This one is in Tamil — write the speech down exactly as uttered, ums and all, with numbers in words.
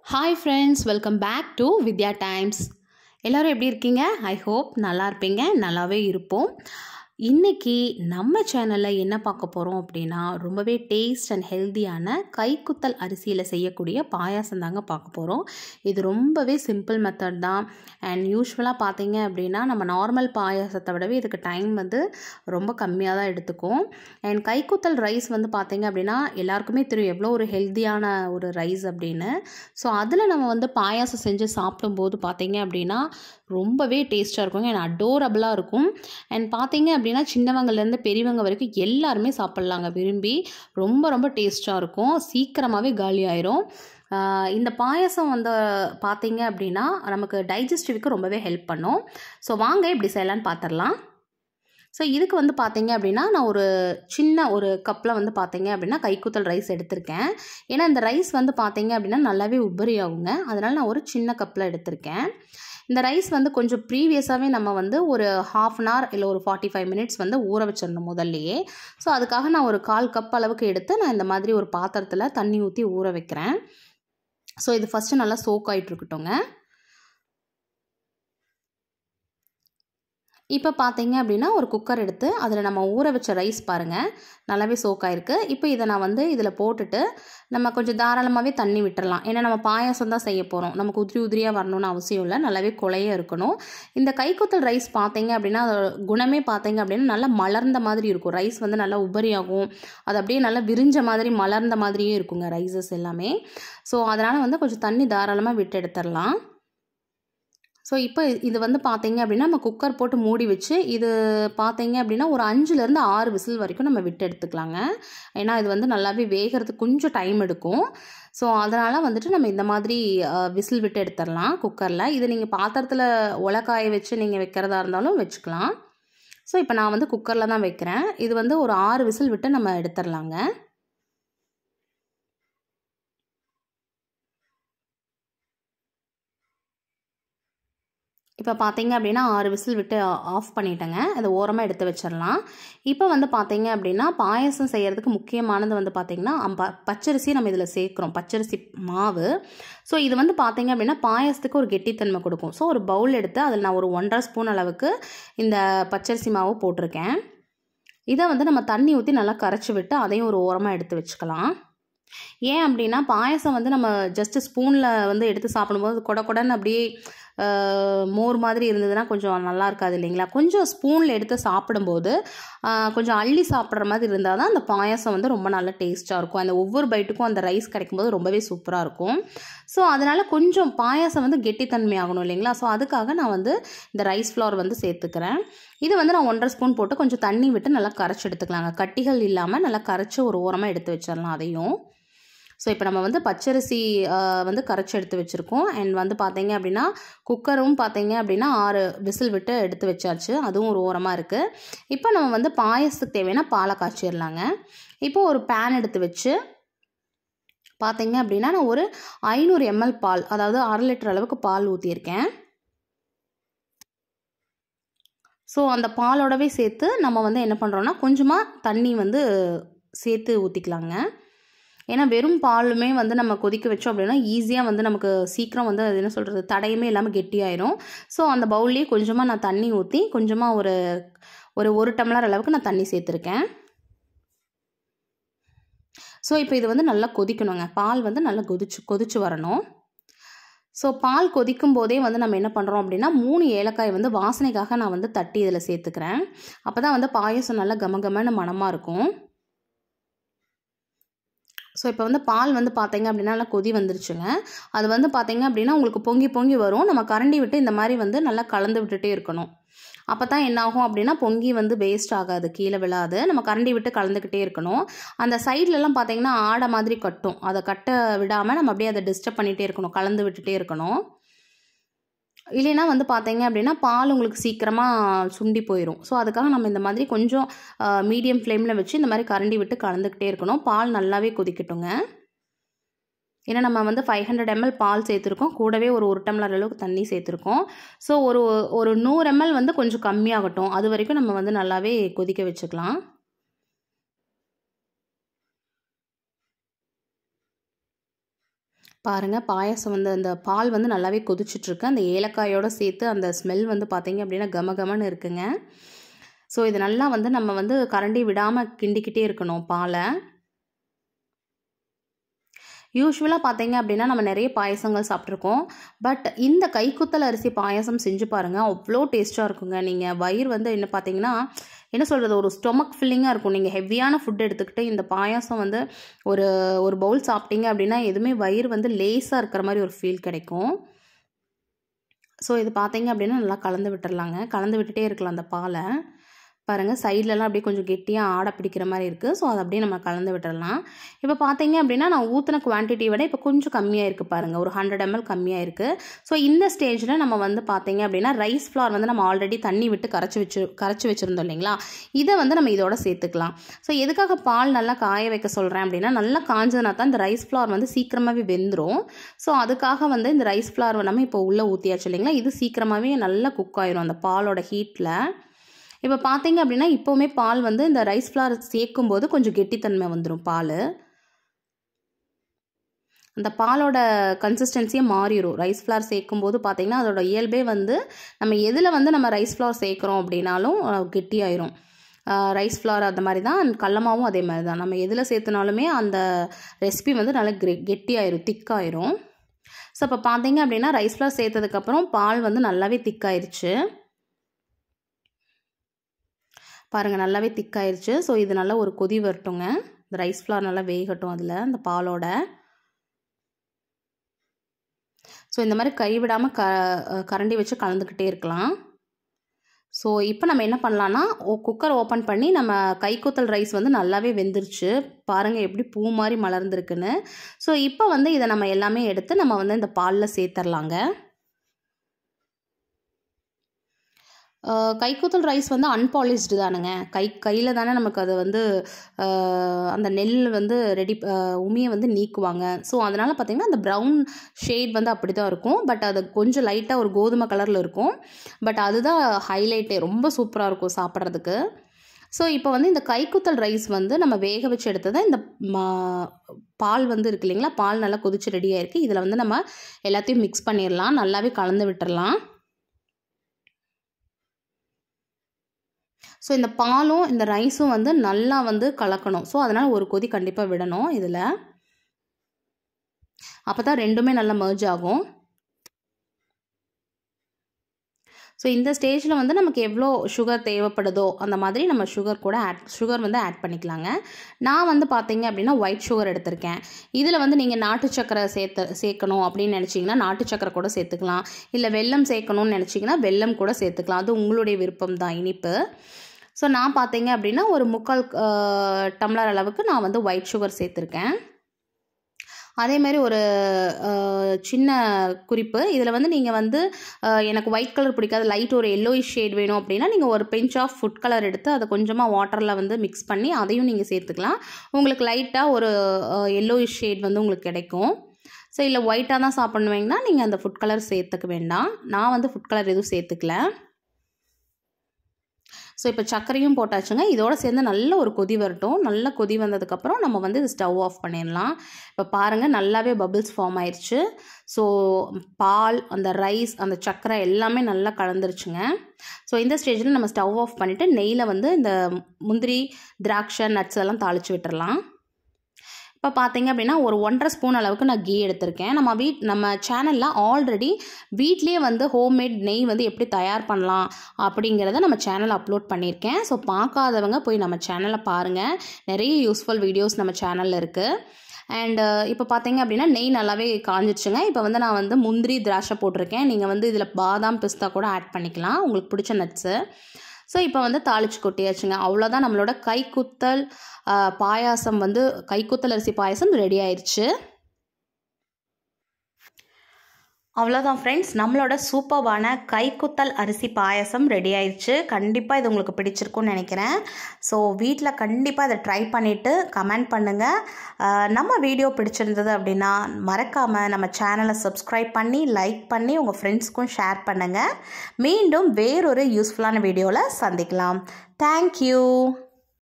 Hi friends, welcome back to Vidya Times. எல்லாரும் எப்படி இருக்கீங்க? I hope நல்லா இருப்பீங்க, நல்லாவே இருப்போம். இன்னைக்கு நம்ம சேனலில் என்ன பார்க்க போகிறோம் அப்படின்னா ரொம்பவே டேஸ்ட் அண்ட் ஹெல்த்தியான கைக்குத்தல் அரிசியில் செய்யக்கூடிய பாயாசம் தாங்க பார்க்க போகிறோம். இது ரொம்பவே சிம்பிள் மெத்தட் தான். அண்ட் யூஸ்வலாக பார்த்தீங்க அப்படின்னா நம்ம நார்மல் பாயாசத்தை விடவே இதுக்கு டைம் வந்து ரொம்ப கம்மியாக தான் எடுத்துக்கும். அண்ட் கைக்குத்தல் ரைஸ் வந்து பார்த்தீங்க அப்படின்னா எல்லாருக்குமே தெரியும் எவ்வளோ ஒரு ஹெல்த்தியான ஒரு ரைஸ் அப்படின்னு. ஸோ அதில் நம்ம வந்து பாயாசம் செஞ்சு சாப்பிடும்போது பார்த்தீங்க அப்படின்னா ரொம்பவே டேஸ்ட்டாக இருக்குங்க. அண்ட் அடோரபிளாக இருக்கும். அண்ட் பார்த்தீங்க அப்படின்னா சின்னவங்கலேருந்து பெரியவங்க வரைக்கும் எல்லாருமே சாப்பிட்லாங்க விரும்பி. ரொம்ப ரொம்ப டேஸ்ட்டாக இருக்கும். சீக்கிரமாகவே காலி ஆயிரும். இந்த பாயாசம் வந்து பார்த்தீங்க அப்படின்னா நமக்கு டைஜஸ்டிவ்க்கு ரொம்பவே ஹெல்ப் பண்ணும். ஸோ வாங்க இப்படி செய்யலான்னு பார்த்துடலாம். ஸோ இதுக்கு வந்து பார்த்தீங்க அப்படின்னா நான் ஒரு சின்ன ஒரு கப்பில் வந்து பார்த்தீங்க அப்படின்னா கைக்குத்தல் ரைஸ் எடுத்திருக்கேன். ஏன்னா இந்த ரைஸ் வந்து பார்த்தீங்க அப்படின்னா நல்லாவே உபரி ஆகுங்க. அதனால் நான் ஒரு சின்ன கப்பில் எடுத்திருக்கேன். இந்த ரைஸ் வந்து கொஞ்சம் ப்ரீவியஸாகவே நம்ம வந்து ஒரு ஹாஃப் அன் ஹவர் இல்லை ஒரு ஃபார்ட்டி ஃபைவ் மினிட்ஸ் வந்து ஊற வச்சிடணும் முதல்லையே. ஸோ அதுக்காக நான் ஒரு கால் கப் அளவுக்கு எடுத்து நான் இந்த மாதிரி ஒரு பாத்திரத்தில் தண்ணி ஊற்றி ஊற வைக்கிறேன். ஸோ இது ஃபஸ்ட்டு நல்லா சோக் ஆகிட்டு இருக்கட்டுங்க. இப்போ பார்த்தீங்க அப்படின்னா ஒரு குக்கர் எடுத்து அதில் நம்ம ஊற வச்ச ரைஸ் பாருங்கள் நல்லாவே சோக் ஆகிருக்கு. இப்போ இதை நான் வந்து இதில் போட்டுட்டு நம்ம கொஞ்சம் தாராளமாகவே தண்ணி விட்டுறலாம். ஏன்னா நம்ம பாயாசம் தான் செய்ய போகிறோம். நமக்கு உதிரி உதிரியாக வரணும்னு அவசியம் இல்லை. நல்லாவே குழைய இருக்கணும். இந்த கைக்குத்தல் ரைஸ் பார்த்தீங்க அப்படின்னா குணமே பார்த்தீங்க அப்படின்னா நல்லா மலர்ந்த மாதிரி இருக்கும். ரைஸ் வந்து நல்லா உபரியாகும். அது அப்படியே நல்லா விரிஞ்ச மாதிரி மலர்ந்த மாதிரியே இருக்குங்க ரைஸஸ் எல்லாமே. ஸோ அதனால் வந்து கொஞ்சம் தண்ணி தாராளமாக விட்டு எடுத்துடலாம். ஸோ இப்போ இது வந்து பார்த்தீங்க அப்படின்னா நம்ம குக்கர் போட்டு மூடி வச்சு இது பார்த்தீங்க அப்படின்னா ஒரு அஞ்சுலேருந்து ஆறு விசில் வரைக்கும் நம்ம விட்டு எடுத்துக்கலாங்க. ஏன்னா இது வந்து நல்லாவே வேகிறதுக்கு கொஞ்சம் டைம் எடுக்கும். ஸோ அதனால் வந்துட்டு நம்ம இந்த மாதிரி விசில் விட்டு எடுத்துடலாம் குக்கரில். இது நீங்கள் பாத்திரத்தில் உலக்காய வச்சு நீங்கள் வைக்கிறதா இருந்தாலும் வச்சுக்கலாம். ஸோ இப்போ நான் வந்து குக்கரில் தான் வைக்கிறேன். இது வந்து ஒரு ஆறு விசில் விட்டு நம்ம எடுத்துடலாங்க. இப்போ பார்த்தீங்க அப்படின்னா ஆறு விசில் விட்டு ஆஃப் பண்ணிட்டேங்க. அதை ஓரமாக எடுத்து வச்சிடலாம். இப்போ வந்து பார்த்தீங்க அப்படின்னா பாயாசம் செய்கிறதுக்கு முக்கியமானது வந்து பார்த்திங்கன்னா ப பச்சரிசி நம்ம இதில் சேர்க்குறோம். பச்சரிசி மாவு. ஸோ இது வந்து பார்த்தீங்க அப்படின்னா பாயாசத்துக்கு ஒரு கெட்டித்தன்மை கொடுக்கும். ஸோ ஒரு பவுல் எடுத்து அதில் நான் ஒரு ஒன்றரை ஸ்பூன் அளவுக்கு இந்த பச்சரிசி மாவு போட்டிருக்கேன். இதை வந்து நம்ம தண்ணி ஊற்றி நல்லா கரைச்சி விட்டு அதையும் ஒரு ஓரமாக எடுத்து வச்சுக்கலாம். ஏன் அப்படின்னா பாயாசம் வந்து நம்ம ஜஸ்ட்டு ஸ்பூனில் வந்து எடுத்து சாப்பிடும்போது கொட கொடன்னு அப்படியே மோர் மாதிரி இருந்ததுன்னா கொஞ்சம் நல்லா இருக்காது இல்லைங்களா. கொஞ்சம் ஸ்பூனில் எடுத்து சாப்பிடும்போது கொஞ்சம் அள்ளி சாப்பிட்ற மாதிரி இருந்தால் தான் அந்த பாயாசம் வந்து ரொம்ப நல்லா டேஸ்ட்டாக இருக்கும். அந்த ஒவ்வொரு பைட்டுக்கும் அந்த ரைஸ் கிடைக்கும்போது ரொம்பவே சூப்பராக இருக்கும். ஸோ அதனால் கொஞ்சம் பாயாசம் வந்து கெட்டித்தன்மை ஆகணும் இல்லைங்களா. ஸோ அதுக்காக நான் வந்து இந்த ரைஸ் ஃப்ளவர் வந்து சேர்த்துக்கிறேன். இது வந்து நான் ஒன்றரை ஸ்பூன் போட்டு கொஞ்சம் தண்ணி விட்டு நல்லா கரைச்சி எடுத்துக்கலாங்க. கட்டிகள் இல்லாமல் நல்லா கரைச்சி ஒரு ஓரமாக எடுத்து வச்சிடலாம் அதையும். ஸோ இப்போ நம்ம வந்து பச்சரிசி வந்து கரைச்சி எடுத்து வச்சுருக்கோம். அண்ட் வந்து பார்த்தீங்க அப்படின்னா குக்கரும் பார்த்தீங்க அப்படின்னா ஆறு விசில் விட்டு எடுத்து வச்சாச்சு. அதுவும் ஒரு ஓரமாக இருக்குது. இப்போ நம்ம வந்து பாயசத்துக்கு தேவையான பாலை காய்ச்சிடலாங்க. இப்போ ஒரு பேன் எடுத்து வச்சு பார்த்தீங்க அப்படின்னா நான் ஒரு ஐநூறு எம்எல் பால், அதாவது அரை லிட்டர் அளவுக்கு பால் ஊற்றியிருக்கேன். ஸோ அந்த பாலோடவே சேர்த்து நம்ம வந்து என்ன பண்ணுறோன்னா கொஞ்சமாக தண்ணி வந்து சேர்த்து ஊற்றிக்கலாங்க. ஏன்னா வெறும் பாலுமே வந்து நம்ம கொதிக்க வச்சோம் அப்படின்னா ஈஸியாக வந்து நமக்கு சீக்கிரம் வந்து அது என்ன சொல்கிறது தடையுமே இல்லாமல் கெட்டியாயிரும். ஸோ அந்த பவுல்லேயே கொஞ்சமாக நான் தண்ணி ஊற்றி கொஞ்சமாக ஒரு ஒரு ஒரு டம்ளர் அளவுக்கு நான் தண்ணி சேர்த்துருக்கேன். ஸோ இப்போ இது வந்து நல்லா கொதிக்கணுங்க. பால் வந்து நல்லா கொதிச்சு கொதிச்சு வரணும். ஸோ பால் கொதிக்கும் போதே வந்து நம்ம என்ன பண்ணுறோம் அப்படின்னா மூணு ஏலக்காய் வந்து வாசனைக்காக நான் வந்து தட்டி இதில் சேர்த்துக்கிறேன். அப்போ தான் வந்து பாயசம் நல்லா கமகமன்னு மணமாக இருக்கும். ஸோ இப்போ வந்து பால் வந்து பார்த்தீங்க அப்படின்னா நல்லா கொதி வந்துருச்சுங்க. அது வந்து பார்த்தீங்க அப்படின்னா உங்களுக்கு பொங்கி பொங்கி வரும். நம்ம கரண்டி விட்டு இந்த மாதிரி வந்து நல்லா கலந்து விட்டுட்டே இருக்கணும். அப்போ தான் என்னாகும் அப்படின்னா பொங்கி வந்து வேஸ்ட் ஆகாது, கீழே விழாது. நம்ம கரண்டி விட்டு கலந்துக்கிட்டே இருக்கணும். அந்த சைட்லலாம் பார்த்தீங்கன்னா ஆடை மாதிரி கட்டும். அதை கட்ட விடாமல் நம்ம அப்படியே அதை டிஸ்டர்ப் பண்ணிகிட்டே இருக்கணும், கலந்து விட்டுட்டே இருக்கணும். இல்லைன்னா வந்து பார்த்தீங்க அப்படின்னா பால் உங்களுக்கு சீக்கிரமாக சுண்டி போயிடும். ஸோ அதுக்காக நம்ம இந்த மாதிரி கொஞ்சம் மீடியம் ஃப்ளேமில் வச்சு இந்த மாதிரி கரண்டி விட்டு கலந்துக்கிட்டே இருக்கணும். பால் நல்லாவே கொதிக்கட்டுங்க. ஏன்னா நம்ம வந்து ஃபைவ் ஹண்ட்ரட் எம்எல் பால் சேர்த்துருக்கோம். கூடவே ஒரு ஒரு டம்ளர் அளவுக்கு தண்ணி சேர்த்துருக்கோம். ஸோ ஒரு ஒரு நூறு எம்எல் வந்து கொஞ்சம் கம்மியாகட்டும். அது வரைக்கும் நம்ம வந்து நல்லாவே கொதிக்க வச்சுக்கலாம். பாருங்கள் பாயாசம் வந்து அந்த பால் வந்து நல்லாவே கொதிச்சிட்ருக்கு. அந்த ஏலக்காயோடு சேர்த்து அந்த ஸ்மெல் வந்து பார்த்திங்க அப்படின்னா கம கமன்னு இருக்குங்க. ஸோ இது நல்லா வந்து நம்ம வந்து கரண்டி விடாமல் கிண்டிக்கிட்டே இருக்கணும் பாலை. யூஸ்வலாக பார்த்தீங்க அப்படின்னா நம்ம நிறைய பாயசங்கள் சாப்பிட்ருக்கோம். பட் இந்த கைக்குத்தல் அரிசி பாயசம் செஞ்சு பாருங்கள், அவ்வளோ டேஸ்ட்டாக இருக்குங்க. நீங்கள் வயிறு வந்து என்ன பார்த்தீங்கன்னா என்ன சொல்கிறது, ஒரு ஸ்டொமக் ஃபில்லிங்காக இருக்கும். நீங்கள் ஹெவியான ஃபுட் எடுத்துக்கிட்டு இந்த பாயாசம் வந்து ஒரு ஒரு பவுல் சாப்பிட்டீங்க அப்படின்னா எதுவுமே வயிறு வந்து லேஸாக இருக்கிற மாதிரி ஒரு ஃபீல் கிடைக்கும். ஸோ இது பார்த்தீங்க அப்படின்னா நல்லா கலந்து விட்டுடலாங்க. கலந்து விட்டுட்டே இருக்கலாம் அந்த பாலை. பாருங்கள் சைட்லலாம் அப்படியே கொஞ்சம் கெட்டியாக ஆடை பிடிக்கிற மாதிரி இருக்குது. ஸோ அதை அப்படியே நம்ம கலந்து விட்டுடலாம். இப்போ பார்த்தீங்க அப்படின்னா நான் ஊற்றின குவான்டிட்டி விட இப்போ கொஞ்சம் கம்மியாக இருக்குது பாருங்கள், ஒரு ஹண்ட்ரட் எம்எல் கம்மியாக இருக்குது. ஸோ இந்த ஸ்டேஜில் நம்ம வந்து பார்த்தீங்க அப்படின்னா ரைஸ் ஃப்ளார் வந்து நம்ம ஆல்ரெடி தண்ணி விட்டு கரைச்சி வச்சு கரைச்சி வச்சுருந்தோம் இல்லைங்களா, இதை வந்து நம்ம இதோட சேர்த்துக்கலாம். ஸோ எதுக்காக பால் நல்லா காய வைக்க சொல்கிறேன் அப்படின்னா, நல்லா காஞ்சதுனா தான் இந்த ரைஸ் ஃப்ளார் வந்து சீக்கிரமாகவே வெந்துடும். ஸோ அதுக்காக வந்து இந்த ரைஸ் ஃப்ளார் நம்ம இப்போ உள்ளே ஊற்றியாச்சு இல்லைங்களா, இது சீக்கிரமாகவே நல்லா குக் ஆயிரும் அந்த பாலோட ஹீட்டில். இப்போ பார்த்தீங்க அப்படின்னா இப்போவுமே பால் வந்து இந்த ரைஸ் ஃப்ளார் சேர்க்கும்போது கொஞ்சம் கெட்டித்தன்மை வந்துடும் பால். அந்த பாலோட கன்சிஸ்டன்சியே மாறிடும். ரைஸ் ஃப்ளார் சேர்க்கும்போது பார்த்தீங்கன்னா அதோட இயல்பே வந்து நம்ம எதில் வந்து நம்ம ரைஸ் ஃப்ளார் சேர்க்குறோம் அப்படின்னாலும் கெட்டியாயிரும். ரைஸ் ஃப்ளார் அந்த மாதிரி தான், கடலமாவும் அதே மாதிரி தான். நம்ம எதில் சேர்த்துனாலுமே அந்த ரெசிபி வந்து நல்லா கெ கெட்டியாயிரும் திக்காயிரும். ஸோ இப்போ பார்த்தீங்க அப்படின்னா ரைஸ் ஃப்ளார் சேர்த்ததுக்கப்புறம் பால் வந்து நல்லாவே திக்காயிருச்சு. பாருங்கள் நல்லாவே திக்காயிருச்சு. ஸோ இது நல்லா ஒரு கொதி வரட்டுங்க. இந்த ரைஸ் ஃப்ளார் நல்லா வேகட்டும் அதில் அந்த பாலோட. ஸோ இந்த மாதிரி கைவிடாமல் க கரண்டி வச்சு கலந்துக்கிட்டே இருக்கலாம். ஸோ இப்போ நம்ம என்ன பண்ணலான்னா, குக்கர் ஓப்பன் பண்ணி நம்ம கைக்குத்தல் ரைஸ் வந்து நல்லாவே வெந்துருச்சு. பாருங்கள் எப்படி பூ மாதிரி மலர்ந்துருக்குன்னு. ஸோ இப்போ வந்து இதை நம்ம எல்லாமே எடுத்து நம்ம வந்து இந்த பாலில் சேர்த்துடலாங்க. கைக்குத்தல் ரைஸ் வந்து அன்பாலிஷ்டு தானுங்க. கை கையில் தானே நமக்கு அது வந்து அந்த நெல் வந்து ரெடி உமியை வந்து நீக்குவாங்க. ஸோ அதனால் பார்த்திங்கன்னா அந்த ப்ரௌன் ஷேட் வந்து அப்படி தான் இருக்கும். பட் அது கொஞ்சம் லைட்டாக ஒரு கோதுமை கலரில் இருக்கும். பட் அதுதான் ஹைலைட்டே, ரொம்ப சூப்பராக இருக்கும் சாப்பிட்றதுக்கு. ஸோ இப்போ வந்து இந்த கைக்குத்தல் ரைஸ் வந்து நம்ம வேக வச்சு எடுத்ததை இந்த பால் வந்து இருக்கு இல்லைங்களா, பால் நல்லா கொதிச்சு ரெடியாக இருக்குது. இதில் வந்து நம்ம எல்லாத்தையும் மிக்ஸ் பண்ணிடலாம், நல்லாவே கலந்து விட்டுடலாம். ஸோ இந்த பாலும் இந்த ரைஸும் வந்து நல்லா வந்து கலக்கணும். ஸோ அதனால் ஒரு கொதி கண்டிப்பாக விடணும் இதில். அப்போ தான் ரெண்டுமே நல்லா மெர்ஜ் ஆகும். ஸோ இந்த ஸ்டேஜில் வந்து நமக்கு எவ்வளோ சுகர் தேவைப்படுதோ அந்த மாதிரி நம்ம சுகர் கூட ஆட் சுகர் வந்து ஆட் பண்ணிக்கலாங்க. நான் வந்து பார்த்தீங்க அப்படின்னா ஒயிட் சுகர் எடுத்திருக்கேன். இதில் வந்து நீங்கள் நாட்டு சக்கரை சேர்த்து சேர்க்கணும் அப்படின்னு நினச்சிங்கன்னா நாட்டு சக்கரை கூட சேர்த்துக்கலாம். இல்லை வெல்லம் சேர்க்கணும்னு நினச்சிங்கன்னா வெல்லம் கூட சேர்த்துக்கலாம். அது உங்களுடைய விருப்பம் தான் இனிப்பு. ஸோ நான் பார்த்தீங்க அப்படின்னா ஒரு முக்கால் டம்ளர் அளவுக்கு நான் வந்து ஒயிட் சுகர் சேர்த்துருக்கேன். அதேமாதிரி ஒரு சின்ன குறிப்பு, இதில் வந்து நீங்கள் வந்து எனக்கு ஒயிட் கலர் பிடிக்காது, லைட் ஒரு எல்லோயிஷ் ஷேட் வேணும் அப்படின்னா நீங்கள் ஒரு பிஞ்ச் ஆஃப் ஃபுட் கலர் எடுத்து அதை கொஞ்சமாக வாட்டரில் வந்து மிக்ஸ் பண்ணி அதையும் நீங்கள் சேர்த்துக்கலாம். உங்களுக்கு லைட்டாக ஒரு எல்லோயிஷ் ஷேட் வந்து உங்களுக்கு கிடைக்கும். ஸோ இல்லை ஒயிட்டாக தான் சாப்பிட்ணுவீங்கன்னா நீங்கள் அந்த ஃபுட் கலர் சேர்த்துக்க வேண்டாம். நான் வந்து ஃபுட் கலர் எதுவும் சேர்த்துக்கல. ஸோ இப்போ சர்க்கரையும் போட்டாச்சுங்க. இதோடு சேர்ந்து நல்ல ஒரு கொதி வரட்டும். நல்ல கொதி வந்ததுக்கப்புறம் நம்ம வந்து இது ஸ்டவ் ஆஃப் பண்ணிடலாம். இப்போ பாருங்கள் நல்லாவே பபிள்ஸ் ஃபார்ம் ஆயிடுச்சு. ஸோ பால், அந்த ரைஸ், அந்த சர்க்கரை எல்லாமே நல்லா கலந்துருச்சுங்க. ஸோ இந்த ஸ்டேஜில் நம்ம ஸ்டவ் ஆஃப் பண்ணிவிட்டு நெய்யில் வந்து இந்த முந்திரி, திராட்சை, நட்ஸ் எல்லாம் தாளித்து விட்டுறலாம். இப்போ பார்த்தீங்க அப்படின்னா ஒரு ஒன்றரை ஸ்பூன் அளவுக்கு நான் கீ எடுத்திருக்கேன். நம்ம வீட் நம்ம சேனலில் ஆல்ரெடி வீட்லேயே வந்து ஹோம்மேட் நெய் வந்து எப்படி தயார் பண்ணலாம் அப்படிங்கிறத நம்ம சேனலில் அப்லோட் பண்ணியிருக்கேன். ஸோ பார்க்காதவங்க போய் நம்ம சேனலை பாருங்கள். நிறைய யூஸ்ஃபுல் வீடியோஸ் நம்ம சேனலில் இருக்குது. அண்டு இப்போ பார்த்தீங்க அப்படின்னா நெய் நல்லாவே காஞ்சிடுச்சுங்க. இப்போ வந்து நான் வந்து முந்திரி, திராட்சை போட்டிருக்கேன். நீங்கள் வந்து இதில் பாதாம், பிஸ்தா கூட ஆட் பண்ணிக்கலாம், உங்களுக்கு பிடிச்ச நட்ஸு. ஸோ இப்போ வந்து தாளிச்சு கொட்டியாச்சுங்க. அவ்வளோதான், நம்மளோட கைக்குத்தல் பாயாசம் வந்து கைக்குத்தல் அரிசி பாயாசம் ரெடி ஆயிடுச்சு. அவ்வளோதான் ஃப்ரெண்ட்ஸ், நம்மளோட சூப்பர்வான கைக்குத்தல் அரிசி பாயாசம் ரெடி ஆயிடுச்சு. கண்டிப்பாக இது உங்களுக்கு பிடிச்சிருக்குன்னு நினைக்கிறேன். ஸோ வீட்டில் கண்டிப்பாக இதை ட்ரை பண்ணிவிட்டு கமெண்ட் பண்ணுங்கள். நம்ம வீடியோ பிடிச்சிருந்தது அப்படின்னா மறக்காமல் நம்ம சேனலை சப்ஸ்கிரைப் பண்ணி லைக் பண்ணி உங்கள் ஃப்ரெண்ட்ஸ்க்கும் ஷேர் பண்ணுங்கள். மீண்டும் வேறொரு யூஸ்ஃபுல்லான வீடியோவில் சந்திக்கலாம். தேங்க்யூ.